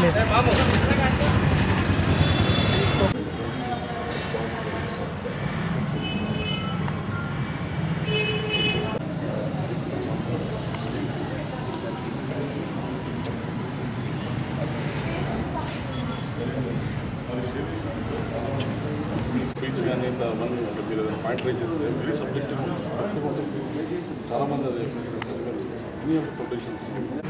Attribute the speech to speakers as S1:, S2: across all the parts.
S1: Point raise చేస్తే very subjective చాలామంది అది any of protections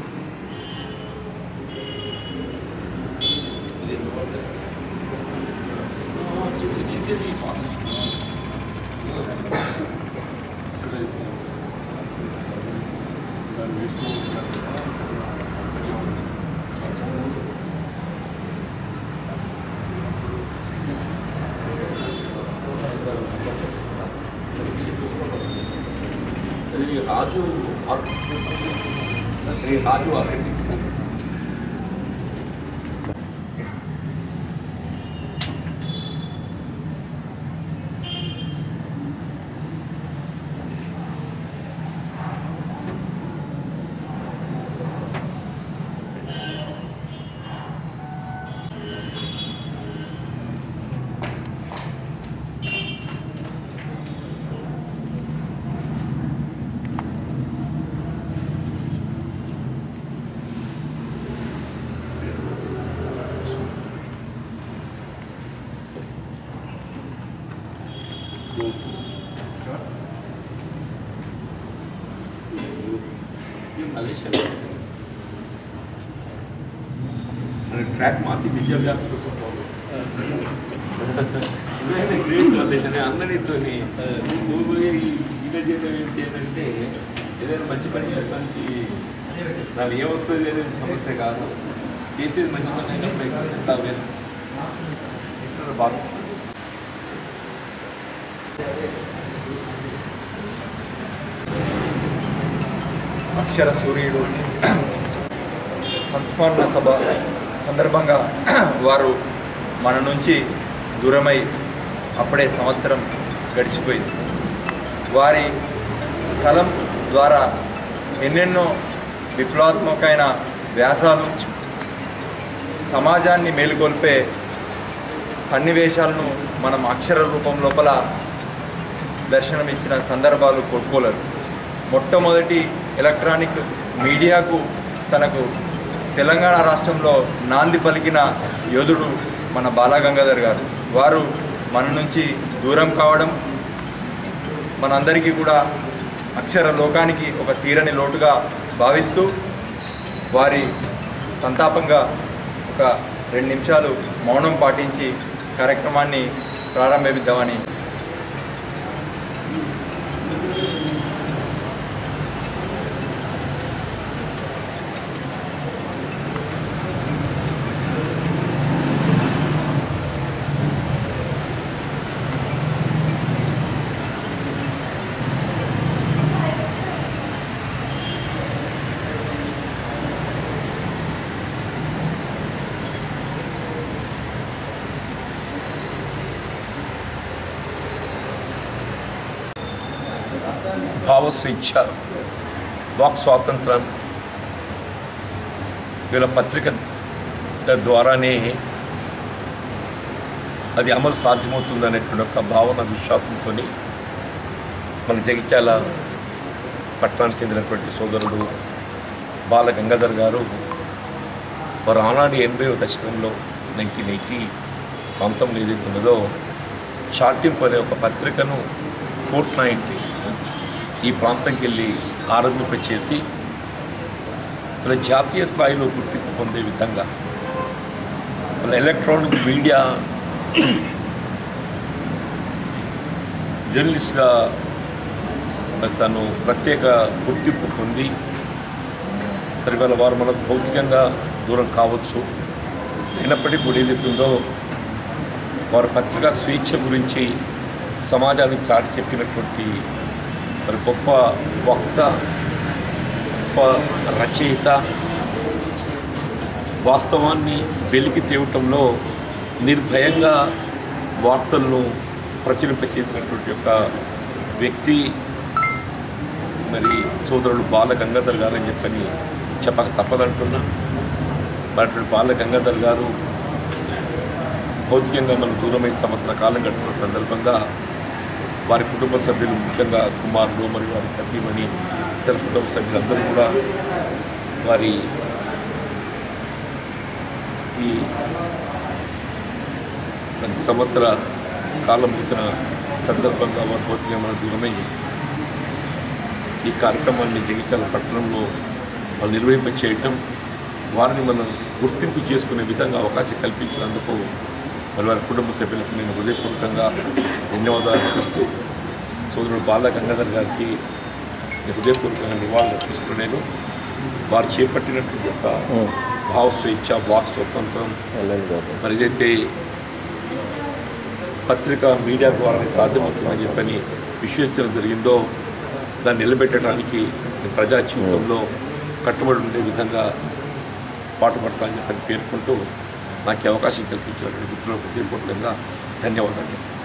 S2: Raju track माती विद्याभ्यास ग्रेट रिलेशन అందరితో నువ్వు ఇమేజ్ ఏంటంటే ఏదైనా మంచి పని చేస్తానికి దాని ఏమొస్తుంది అనేది సమస్య కాదు చేసేది మంచి పని అయినప్పుడు బాగా
S3: అక్షర సూర్యుడు సంస్మరణ సభ సందర్భంగా వారు మన నుంచి దూరమై అప్పుడే సంవత్సరం గడిచిపోయింది. వారి కలం ద్వారా ఎన్నెన్నో విప్లవాత్మకమైన వ్యాసాలు సమాజాన్ని మేలుకొల్పే సన్నివేశాలను మనం అక్షర రూపం లోపల దర్శనమిచ్చిన సందర్భాలు కొట్టుకోలేరు. మొట్టమొదటి ఎలక్ట్రానిక్ మీడియాకు తనకు తెలంగాణ రాష్ట్రంలో నాంది పలికిన యోధుడు మన బాలగంగాధర్ గారు. వారు మన నుంచి దూరం కావడం మనందరికీ కూడా అక్షర లోకానికి ఒక తీరని లోటుగా భావిస్తూ వారి సంతాపంగా ఒక 2 నిమిషాలు మౌనం పాటించి కార్యక్రమాన్ని ప్రారంభిద్దామని.
S2: భావ స్వేచ్ఛ, వాక్ స్వాతంత్రం వీళ్ళ పత్రిక ద్వారానే అది అమలు సాధ్యమవుతుందనేటువంటి ఒక భావన విశ్వాసంతో మన జగిత్యాల పట్టణానికి చెందినటువంటి సోదరుడు బాలగంగాధర్ గారు వారు ఆనాడు 80వ దశకంలో 1980 ఏదైతే ఉన్నదో చాటింపు అనే ఒక పత్రికను ఫోర్ట్ నైట్ ఈ ప్రాంతంకి వెళ్ళి ఆరంభింపచేసి మన జాతీయ స్థాయిలో గుర్తింపు పొందే విధంగా మన ఎలక్ట్రానిక్ మీడియా జర్నలిస్ట్గా తను ప్రత్యేక గుర్తింపు పొంది సరిపడ వారు మనకు భౌతికంగా దూరం కావచ్చు, అయినప్పటికీ కూడా ఏదైతుందో వారు పత్రికా స్వేచ్ఛ గురించి సమాజానికి చాటి చెప్పినటువంటి మరి గొప్ప వక్త, గొప్ప రచయిత, వాస్తవాన్ని వెలికి తేవటంలో నిర్భయంగా వార్తలను ప్రచురింపచేసినటువంటి యొక్క వ్యక్తి మరి సోదరుడు బాలగంగాధర్ గారు అని చెప్పని చెప్పక తప్పదంటున్నా. మరి బాల గంగాధర్ గారు భౌతికంగా మనం దూరమై సంవత్సర కాలం గడుస్తున్న సందర్భంగా వారి కుటుంబ సభ్యులు, ముఖ్యంగా కుమారుడు మరియు వారి సతీమణి, ఇతర కుటుంబ సభ్యులందరూ కూడా వారి ఈ 10 సంవత్సర కాలం ముగిసిన సందర్భంగా వారి భౌతికంగా మనం దూరమై ఈ కార్యక్రమాన్ని జగిత్యాల పట్టణంలో వాళ్ళు నిర్వహింపచేయటం, వారిని మనం గుర్తింపు చేసుకునే విధంగా అవకాశం కల్పించినందుకు మరి వారి కుటుంబ సభ్యులకు నేను హృదయపూర్వకంగా ధన్యవాదాలు అర్పిస్తూ, సోదరుడు బాల గంగాధర్ గారికి హృదయపూర్వకంగా నివాళులు అర్పిస్తూ నేను వారు చేపట్టినటువంటి యొక్క భావ స్వేచ్ఛ, వాక్ స్వతంత్రం, మరి ఏదైతే పత్రిక మీడియా ద్వారా సాధ్యమవుతుందని చెప్పని విశ్వసించడం జరిగిందో దాన్ని నిలబెట్టడానికి ప్రజా జీవితంలో కట్టుబడి ఉండే విధంగా పాటుపడతానని చెప్పని పేర్కొంటూ నాకు అవకాశం కల్పించినటువంటి మిత్రులకు హృదయపూర్వకంగా ధన్యవాదాలు చెప్తాను.